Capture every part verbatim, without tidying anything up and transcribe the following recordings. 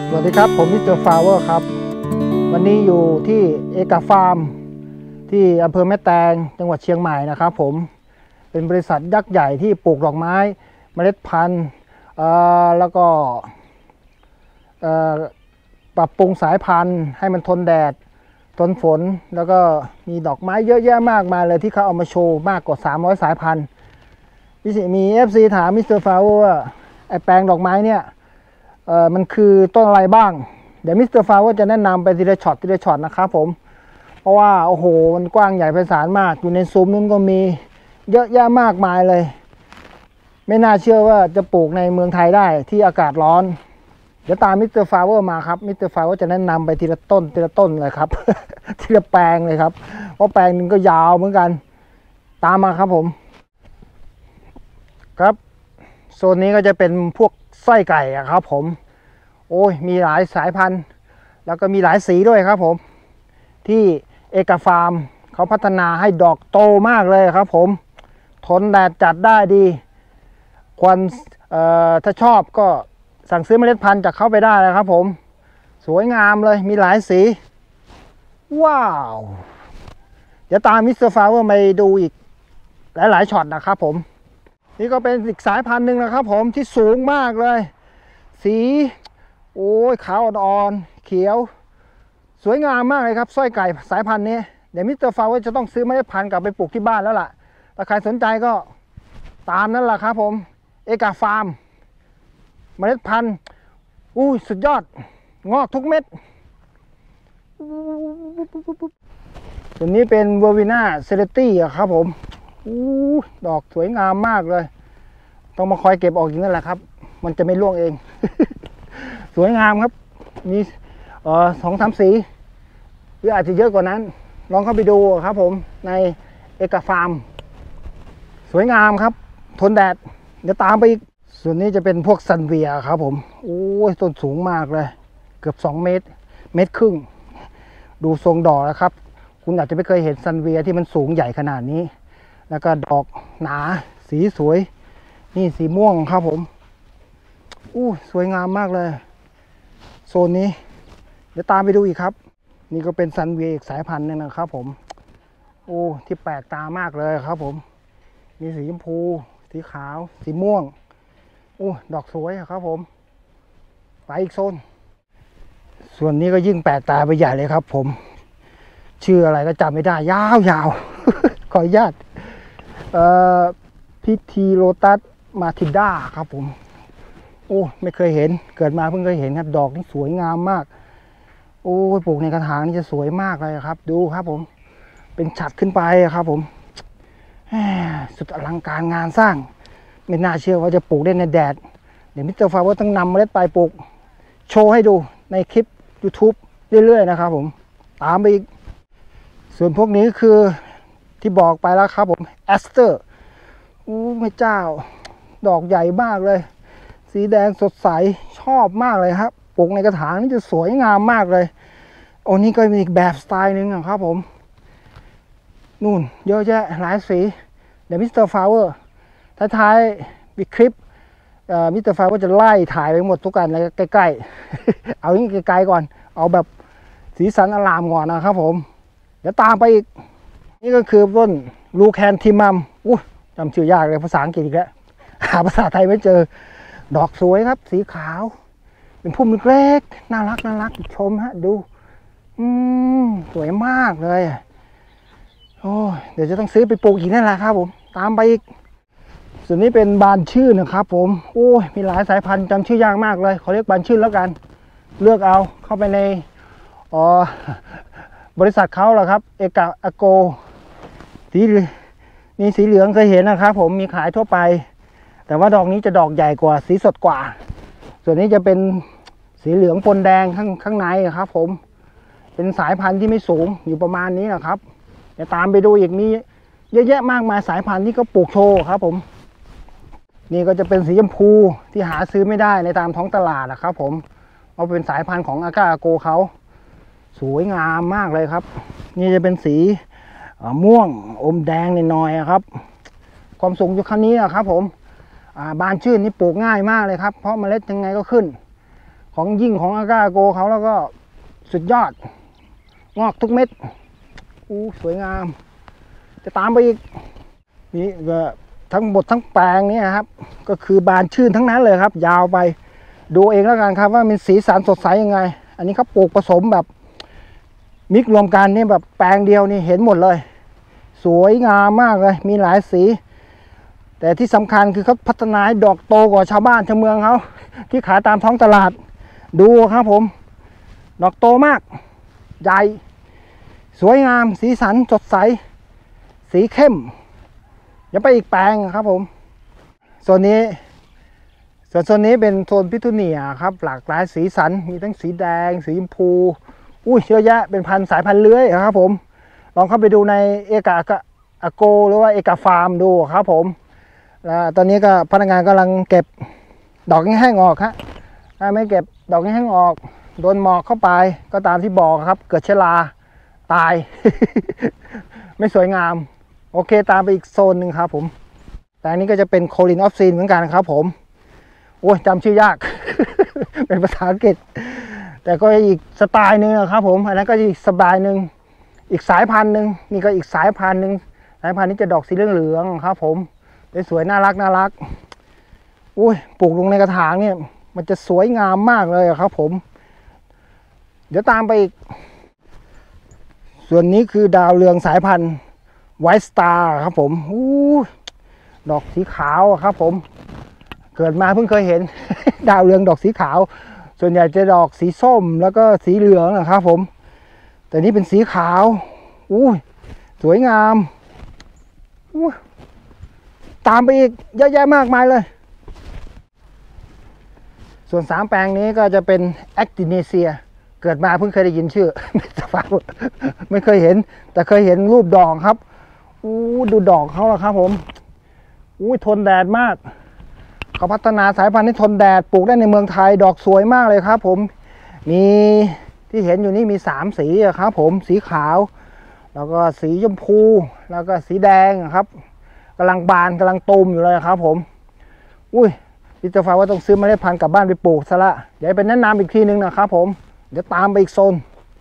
สวัสดีครับผมมิสเตอร์ฟลาวเวอร์ครับวันนี้อยู่ที่เอกฟาร์มที่อำเภอแม่แตงจังหวัดเชียงใหม่นะครับผมเป็นบริษัทยักษ์ใหญ่ที่ปลูกดอกไม้เมล็ดพันธุ์แล้วก็ปรับปรุงสายพันธุ์ให้มันทนแดดทนฝนแล้วก็มีดอกไม้เยอะแยะมากมายเลยที่เขาเอามาโชว์มากกว่าสามร้อยสายพันธุ์มี เอฟ ซี ถามมิสเตอร์ฟลาวเวอร์ว่าไอแปลงดอกไม้เนี่ยเอ่อมันคือต้นอะไรบ้างเดี๋ยวมิสเตอร์ฟลาวเวอร์จะแนะนำไปทีละช็อตทีละช็อตนะครับผมเพราะว่าโอ้โหมันกว้างใหญ่ไพศาลมากอยู่ในซุ้มนู้นก็มีเยอะแยะมากมายเลยไม่น่าเชื่อว่าจะปลูกในเมืองไทยได้ที่อากาศร้อนเดี๋ยวตามมิสเตอร์ฟลาวเวอร์มาครับมิสเตอร์ฟลาวเวอร์จะแนะนำไปทีละต้นทีละต้นเลยครับ ทีละแปลงเลยครับเพราะแปลงนึงก็ยาวเหมือนกันตามมาครับผมครับโซนนี้ก็จะเป็นพวกไส้ไก่ครับผมโอ้ยมีหลายสายพันธุ์แล้วก็มีหลายสีด้วยครับผมที่เอกฟาร์มเขาพัฒนาให้ดอกโตมากเลยครับผมทนแดดจัดได้ดีควรถ้าชอบก็สั่งซื้อเมล็ดพันธุ์จากเขาไปได้เลยครับผมสวยงามเลยมีหลายสีว้าวเดี๋ยวตามมิสเตอร์ฟลาวเวอร์ไปดูอีกหลายๆช็อตนะครับผมนี่ก็เป็นอีกสายพันธุ์หนึ่งนะครับผมที่สูงมากเลยสีโอ้ยขาวอ่อนๆเขียวสวยงามมากเลยครับสร้อยไก่สายพันธุ์นี้เดี๋ยวมิสเตอร์ฟลาวเวอร์จะต้องซื้อเมล็ดพันธุ์กลับไปปลูกที่บ้านแล้วล่ะถ้าใครสนใจก็ตามนั่นแหละครับผมเอกฟาร์มเมล็ดพันธุ์อู้สุดยอดงอกทุกเม็ดตัวนี้เป็นเวอร์วิน่าเซเลตี้อะครับผมอู้ดอกสวยงามมากเลยต้องมาคอยเก็บออกอย่างนั้นแหละครับมันจะไม่ร่วงเอง สวยงามครับมีเอ่อสองสามสีหรืออาจจะเยอะกว่านั้นลองเข้าไปดูครับผมในเอกฟาร์มสวยงามครับทนแดดเดี๋ยวตามไปอีกส่วนนี้จะเป็นพวกซันเวียครับผมโอ้ยต้นสูงมากเลยเกือบสองเมตรเมตรครึ่งดูทรงดอกแล้วครับคุณอาจจะไม่เคยเห็นซันเวียที่มันสูงใหญ่ขนาดนี้แล้วก็ดอกหนาสีสวยนี่สีม่วงครับผมอู้สวยงามมากเลยโซนนี้เดี๋ยวตามไปดูอีกครับนี่ก็เป็นซันเวียอีกสายพันธุ์นึงนะครับผมโอ้ที่แปลกตามากเลยครับผมมีสีชมพูสีขาวสีม่วงโอ้ดอกสวยครับผมไปอีกโซนส่วนนี้ก็ยิ่งแปลกตาไปใหญ่เลยครับผมชื่ออะไรก็จำไม่ได้ยาวๆ ขออนุญาตเอ่อพิธีโลตัสมาทิด้าครับผมโอ้ไม่เคยเห็นเกิดมาเพิ่งเคยเห็นครับดอกนี่สวยงามมากโอ้ปลูกในกระถางนี่จะสวยมากเลยครับดูครับผมเป็นฉัดขึ้นไปครับผมสุดอลังการงานสร้างไม่น่าเชื่อว่าจะปลูกได้ในแดดเดี๋ยวมิสเตอร์ฟลาวเวอร์ต้องนำเมล็ดไปปลูกโชว์ให้ดูในคลิป YouTube เรื่อยๆนะครับผมตามไปอีกส่วนพวกนี้คือที่บอกไปแล้วครับผมแอสเตอร์อู้แม่เจ้าดอกใหญ่มากเลยสีแดงสดใสชอบมากเลยครับปลูกในกระถางนี่จะสวยงามมากเลยโอ้นี่ก็มีอีกแบบสไตล์หนึ่งครับผมนู่นเยอะแยะหลายสีเดี๋ยวมิสเตอร์ฟลาวเวอร์ท้ายๆวิคลิปมิสเตอร์ฟลาวเวอร์จะไล่ถ่ายไปหมดทุกกันเลยใกล้ๆเอาอย่างนี้ไกลๆก่อนเอาแบบสีสันอลามก่อนนะครับผมเดี๋ยวตามไปอีกนี่ก็คือต้นลูแคนทิมัมอู้จำชื่อยากเลยภาษาอังกฤษอีกแล้วหาภาษาไทยไม่เจอดอกสวยครับสีขาวเป็นพุ่มเล็กๆน่ารักน่ารักชมฮะดูอืมสวยมากเลยโอ้เดี๋ยวจะต้องซื้อไปปลูกอีกนั่นแหละครับผมตามไปอีกส่วนนี้เป็นบานชื่นนะครับผมโอ้ยมีหลายสายพันธุ์จำชื่อยากมากเลยขอเรียกบานชื่นแล้วกันเลือกเอาเข้าไปในอ๋อบริษัทเขาแหละครับเอกอโกสีนี่สีเหลืองเคยเห็นนะครับผมมีขายทั่วไปแต่ว่าดอกนี้จะดอกใหญ่กว่าสีสดกว่าส่วนนี้จะเป็นสีเหลืองปนแดงข้างข้างในครับผมเป็นสายพันธุ์ที่ไม่สูงอยู่ประมาณนี้นะครับเดี๋ยวตามไปดูอีกมีเยอะแยะมากมายสายพันธุ์ที่เขาปลูกโชว์ครับผมนี่ก็จะเป็นสีชมพูที่หาซื้อไม่ได้ในตามท้องตลาดนะครับผมเอาเป็นสายพันธุ์ของอากาโกเขาสวยงามมากเลยครับนี่จะเป็นสีม่วงอมแดงหน่อยๆครับความสูงอยู่ขั้นนี้นะครับผมบานชื่นนี่ปลูกง่ายมากเลยครับเพราะเมล็ดยังไงก็ขึ้นของยิ่งของอากาโกเขาแล้วก็สุดยอดงอกทุกเม็ดอู้สวยงามจะตามไปอีกนี่ก็ทั้งหมดทั้งแปลงนี้ครับก็คือบานชื่นทั้งนั้นเลยครับยาวไปดูเองแล้วกันครับว่ามีสีสันสดใสยังไงอันนี้เขาปลูกผสมแบบมิกรวมกันนี่แบบแปลงเดียวนี่เห็นหมดเลยสวยงามมากเลยมีหลายสีแต่ที่สำคัญคือเขาพัฒนาให้ดอกโตกว่าชาวบ้านชาวเมืองเขาที่ขายตามท้องตลาดดูครับผมดอกโตมากใหญ่สวยงามสีสันสดใสสีเข้มอย่าไปอีกแปลงครับผมโซนนี้ส่วนโซนนี้เป็นโซนพิทูเนียครับหลากหลายสีสันมีทั้งสีแดงสีชมพูอุ้ยเยอะแยะเป็นพันสายพันธุ์เลื้อยครับผมลองเข้าไปดูในเอกาอาโกหรือว่าเอกาฟาร์มดูครับผมแล้วตอนนี้ก็พนักงานกำลังเก็บดอกแห้งออกครับถ้าไม่เก็บดอกแห้งออกโดนหมอกเข้าไปก็ตามที่บอกครับเกิดเชื้อราตาย ไม่สวยงามโอเคตามไปอีกโซนหนึ่งครับผมแต่อันนี้ก็จะเป็นโคลินออฟซีนเหมือนกันครับผมโอ้ยจำชื่อยาก เป็นภาษาอังกฤษแต่ก็อีกสไตล์หนึ่งครับผมอันนั้นก็อีกสไตล์หนึ่งอีกสายพันธุ์หนึ่งนี่ก็อีกสายพันธุ์หนึ่งสายพันธุ์นี้จะดอกสีเหลืองๆครับผมสวยน่ารักน่ารักอุ้ยปลูกลงในกระถางเนี่ยมันจะสวยงามมากเลยครับผมเดี๋ยวตามไปอีกส่วนนี้คือดาวเรืองสายพันธุ์ไวท์สตาร์ครับผมอู้ดอกสีขาวครับผมเกิดมาเพิ่งเคยเห็น ดาวเรืองดอกสีขาวส่วนใหญ่จะดอกสีส้มแล้วก็สีเหลืองนะครับผมแต่นี้เป็นสีขาวอู้สวยงามอู้ตามไปอีกเยอะแยะมากมายเลยส่วนสามแปลงนี้ก็จะเป็นแอคติเนเซียเกิดมาเพิ่งเคยได้ยินชื่อ ไม่เคยเห็นแต่เคยเห็นรูปดอกครับอู้ดูดอกเขาแล้วครับผมอู้ทนแดดมากเขาพัฒนาสายพันธุ์ให้ทนแดดปลูกได้ในเมืองไทยดอกสวยมากเลยครับผมมีที่เห็นอยู่นี่มีสามสีครับผมสีขาวแล้วก็สีชมพูแล้วก็สีแดงครับกำลังบานกำลังตูมอยู่เลยครับผมอุ้ยพี่จะฝากว่าต้องซื้อเมล็ดพันธุ์กลับบ้านไปปลูกซะละเดี๋ยวไปแนะนำอีกทีนึงนะครับผมเดี๋ยวตามไปอีกโซน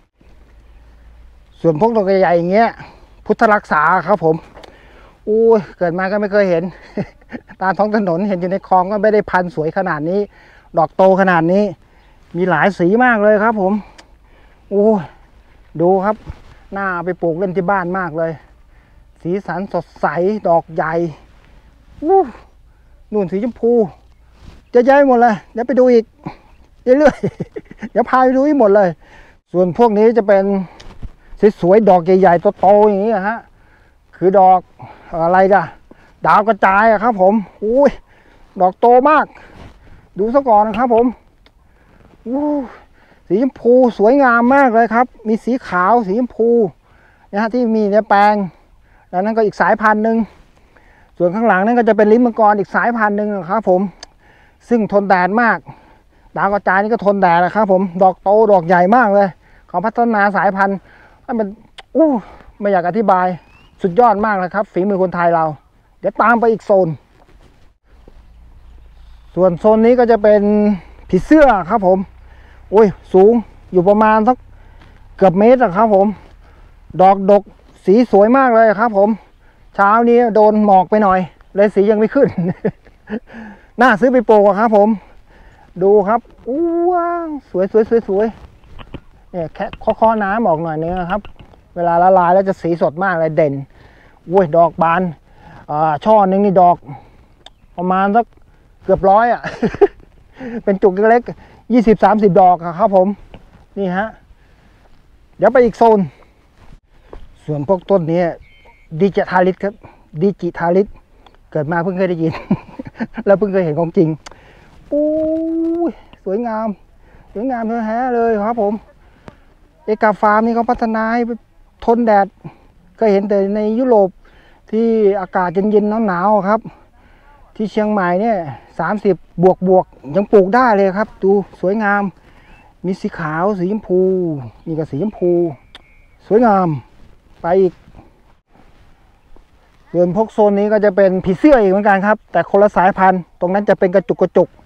ส่วนพวกดอกใหญ่ๆอย่างเงี้ยพุทธรักษาครับผมอู้เกิดมาก็ไม่เคยเห็น ตามท้องถนนเห็นอยู่ในคลองก็ไม่ได้พันสวยขนาดนี้ดอกโตขนาดนี้มีหลายสีมากเลยครับผมอู้ดูครับหน้าไปปลูกเล่นที่บ้านมากเลยสีสันสดใสดอกใหญ่อู้นู่นสีชมพูจะย้ายหมดเลยเดี๋ยวไปดูอีกเรื่อยๆเดี๋ยวพาไปดูอีกหมดเลยส่วนพวกนี้จะเป็นสวยๆดอกใหญ่ๆโตๆอย่างนี้ฮะคือดอกอะไรจ้ะดาวกระจายอะครับผมอุ้ยดอกโตมากดูซะก่อนนะครับผมอู้สีชมพูสวยงามมากเลยครับมีสีขาวสีชมพูนะฮะที่มีในแปลงแล้วนั้นก็อีกสายพันธุ์หนึ่งส่วนข้างหลังนั่นก็จะเป็นลิ้นมังกรอีกสายพันธุ์หนึ่งนะครับผมซึ่งทนแดดมากดาวกระจายนี่ก็ทนแดดนะครับผมดอกโตดอกใหญ่มากเลยเขาพัฒนาสายพันธุ์ให้มันอู้ไม่อยากอธิบายสุดยอดมากเลยครับฝีมือคนไทยเราเดี๋ยวตามไปอีกโซนส่วนโซนนี้ก็จะเป็นผีเสื้อครับผมโอ้ยสูงอยู่ประมาณสักเกือบเมตรครับผมดอกดกสีสวยมากเลยครับผมเช้านี้โดนหมอกไปหน่อยเลยสียังไม่ขึ้น น่าซื้อไปปลูกครับผมดูครับอู้ว้าวสวยสวยสวยสวยเนี่ยแค่ข้อน้ำออกหน่อยนึงครับเวลาละลายแล้วจะสีสดมากเลยเด่นโอ้ยดอกบานอ่าช่อนึงนี่ดอกประมาณสักเกือบร้อยอ่ะ เป็นจุกเล็กๆยี่สิบสามสิบดอกครับผมนี่ฮะเดี๋ยวไปอีกโซนส่วนพวกต้นนี้ดิจิทาลิสครับดิจิทาลิสเกิดมาเพิ่งเคยได้ยิน แล้วเพิ่งเคยเห็นของจริงอู้สวยงามสวยงามแท้ๆเลยครับผมเอกาฟาร์มนี่เขาพัฒนาให้ทนแดดเคยเห็นแต่ในยุโรปที่อากาศเย็นๆหนาวๆครับที่เชียงใหม่เนี่ยสามสิบบวกบวกยังปลูกได้เลยครับดูสวยงามมีสีขาวสีชมพูนี่ก็สีชมพูสวยงามไปอีกส่วนพวกโซนนี้ก็จะเป็นผีเสื้ออีกเหมือนกันครับแต่คนละสายพันธุ์ตรงนั้นจะเป็นกระจุกกระจุก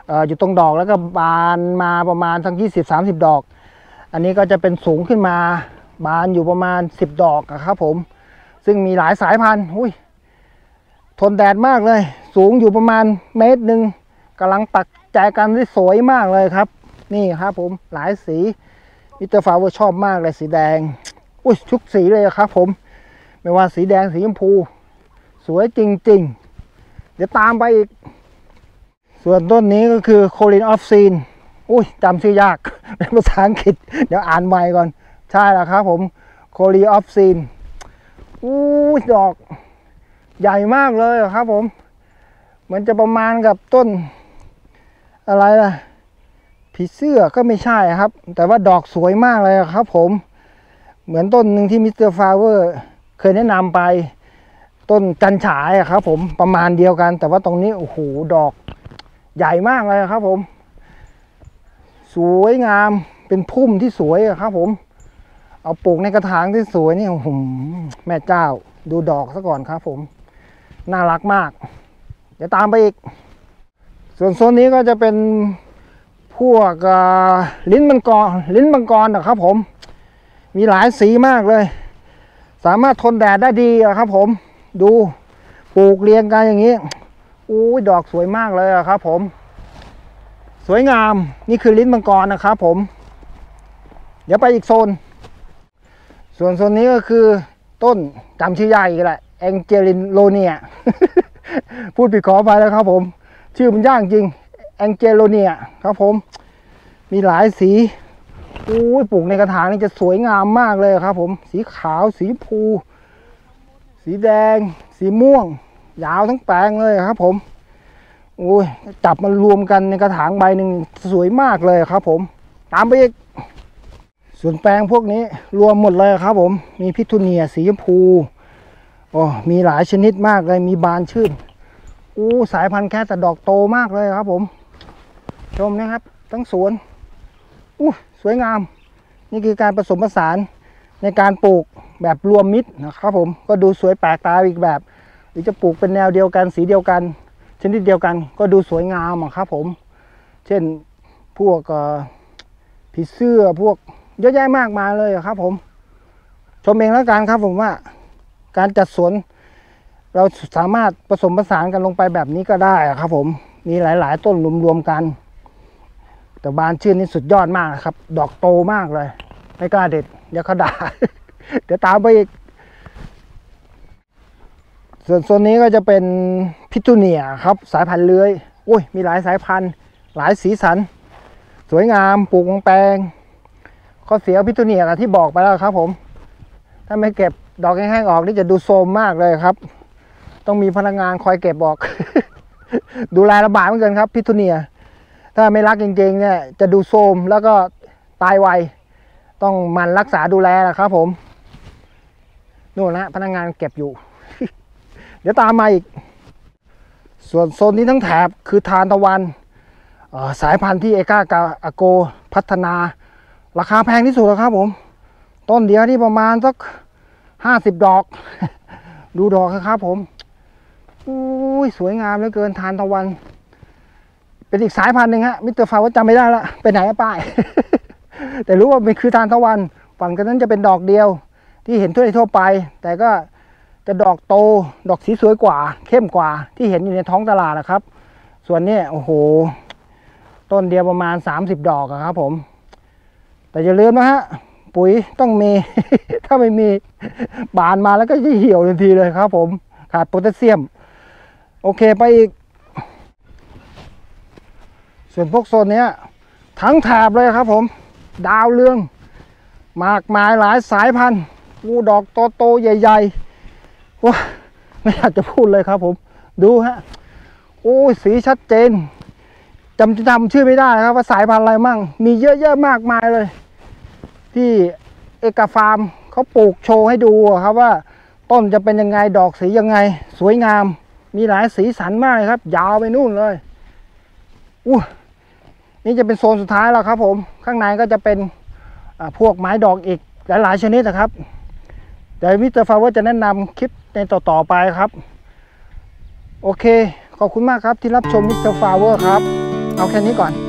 ออยู่ตรงดอกแล้วก็บานมาประมาณทั้งยี่สิบสามสิบดอกอันนี้ก็จะเป็นสูงขึ้นมาบานอยู่ประมาณสิบดอกครับผมซึ่งมีหลายสายพันธุ์อุ้ยทนแดดมากเลยสูงอยู่ประมาณเมตรหนึ่งกำลังตักใจกันได้สวยมากเลยครับนี่ครับผมหลายสีมิสเตอร์ฟลาวเวอร์ชอบมากเลยสีแดงอุ้ยทุกสีเลยครับผมไม่ว่าสีแดงสีชมพูสวยจริงๆเดี๋ยวตามไปอีกส่วนต้นนี้ก็คือโคลินออฟซีนอุ้ยจำชื่อยากเป็นภาษาอังกฤษเดี๋ยวอ่านใหม่ก่อนใช่แล้วครับผมโคลินออฟซีนอู้ดอกใหญ่มากเลยครับผมมันจะประมาณกับต้นอะไรล่ะผีเสื้อก็ไม่ใช่ครับแต่ว่าดอกสวยมากเลยครับผมเหมือนต้นหนึ่งที่มิสเตอร์ฟลาวเวอร์เคยแนะนำไปต้นจันฉายครับผมประมาณเดียวกันแต่ว่าตรงนี้โอ้โหดอกใหญ่มากเลยครับผมสวยงามเป็นพุ่มที่สวยครับผมเอาปลูกในกระถางที่สวยนี่โอ้โหแม่เจ้าดูดอกซะก่อนครับผมน่ารักมากเดี๋ยวตามไปอีกส่วนโซนนี้ก็จะเป็นพวกลิ้นมังกรลิ้นมังกรนะครับผมมีหลายสีมากเลยสามารถทนแดดได้ดีครับผมดูปลูกเรียงกันอย่างนี้อู้ดอกสวยมากเลยครับผมสวยงามนี่คือลิ้นมังกรนะครับผมเดี๋ยวไปอีกโซนส่วนโซนนี้ก็คือต้นจำชื่อยากอีกแหละแองเจลินโลเนีย พูดผิดขอไปแล้วครับผมชื่อมันยากจริงแองเจโลเนียครับผมมีหลายสีอู้ปลูกในกระถางนี่จะสวยงามมากเลยครับผมสีขาวสีพูสีแดงสีม่วงยาวทั้งแปลงเลยครับผมโอ้ยจับมันรวมกันในกระถางใบหนึ่งสวยมากเลยครับผมตามไปอีกส่วนแปลงพวกนี้รวมหมดเลยครับผมมีพิทูเนียสีชมพูโอ้มีหลายชนิดมากเลยมีบานชื่นอู้สายพันธุ์แค่แต่ดอกโตมากเลยครับผมชมนะครับทั้งสวนอู้สวยงามนี่คือการผสมผสานในการปลูกแบบรวมมิตรนะครับผมก็ดูสวยแปลกตาอีกแบบหรือจะปลูกเป็นแนวเดียวกันสีเดียวกันชนิดเดียวกันก็ดูสวยงามครับผมเช่นพวกผีเสื้อพวกเยอะแยะมากมายเลยครับผมชมเองแล้วกันครับผมว่าการจัดสวนเราสามารถผสมผสานกันลงไปแบบนี้ก็ได้ครับผมมีหลายๆต้นรวมๆกันแต่บานชื่นนี่สุดยอดมากครับดอกโตมากเลยไม่กล้าเด็ดเดี๋ยวเขาด่า เดี๋ยวตามไปอีกส่วนโซนนี้ก็จะเป็นพิทูเนียครับสายพันธุ์เลื้อยโอ้ยมีหลายสายพันธุ์หลายสีสันสวยงามปลูกวงแปลงข้อเสียพิทูเนียที่บอกไปแล้วครับผมถ้าไม่เก็บดอกแห้งๆออกนี่จะดูโทรมมากเลยครับต้องมีพนักงานคอยเก็บออก ดูแลลำบากเหมือนกันครับพิทูเนียถ้าไม่รักจริงๆเนี่ยจะดูโทรมแล้วก็ตายไวต้องหมั่นรักษาดูแลนะครับผมนู่นนะพนักงานเก็บอยู่ เดี๋ยวตามมาอีกส่วนโซนนี้ทั้งแถบคือทานตะวันสายพันธุ์ที่เอกากาโกพัฒนาราคาแพงที่สุดครับผมต้นเดียวที่ประมาณสักห้าสิบดอก ดูดอกครับผมอุ้ยสวยงามเหลือเกินทานตะวันเป็นอีกสายพันธุ์หนึ่งฮะมิสเตอร์ฟลาวเวอร์จำไม่ได้ละไปไหนป้าย แต่รู้ว่ามันคือทานตะวันฝั่งกันนั้นจะเป็นดอกเดียวที่เห็นทั่วทั่วไปแต่ก็จะดอกโตดอกสีสวยกว่าเข้มกว่าที่เห็นอยู่ในท้องตลาดนะครับส่วนนี้โอ้โหต้นเดียวประมาณสามสิบดอกครับผมแต่อย่าลืมนะฮะปุ๋ยต้องมี ถ้าไม่มีบานมาแล้วก็จะเหี่ยวทันทีเลยครับผมขาดโพแทสเซียมโอเคไปอีกส่วนพวกโซนนี้ทั้งแถบเลยครับผมดาวเรืองมากมายหลายสายพันธุ์งูดอกโตๆใหญ่ๆว้าไม่อยากจะพูดเลยครับผมดูฮะโอ้ยสีชัดเจนจำจำชื่อไม่ได้ครับว่าสายพันธุ์อะไรมั่งมีเยอะๆมากมายเลยที่เอกฟาร์มเขาปลูกโชว์ให้ดูครับว่าต้นจะเป็นยังไงดอกสียังไงสวยงามมีหลายสีสันมากเลยครับยาวไปนู่นเลยอู้นี่จะเป็นโซนสุดท้ายแล้วครับผมข้างในก็จะเป็นพวกไม้ดอกอีกหลายๆชนิดนะครับเดี๋ยวมิสเตอร์ฟลาวเวอร์จะแนะนำคลิปในต่อๆไปครับโอเคขอบคุณมากครับที่รับชมมิสเตอร์ฟลาวเวอร์ครับเอาแค่นี้ก่อน